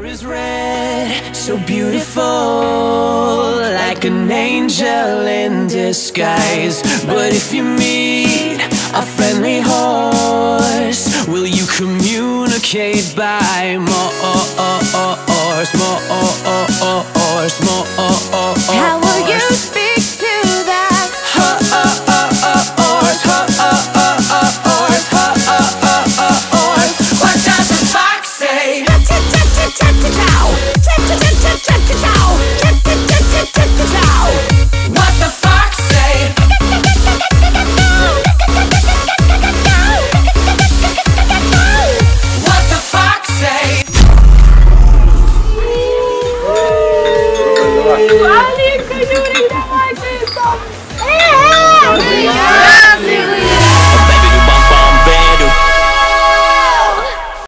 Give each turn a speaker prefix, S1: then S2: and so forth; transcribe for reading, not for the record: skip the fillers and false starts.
S1: is red, so beautiful, like an angel in disguise. But if you meet a friendly horse, will you communicate by more?
S2: How will you speak to that horse?
S1: What does the fox say? What the fox say? What the fox say?
S2: Ali, can you read my face?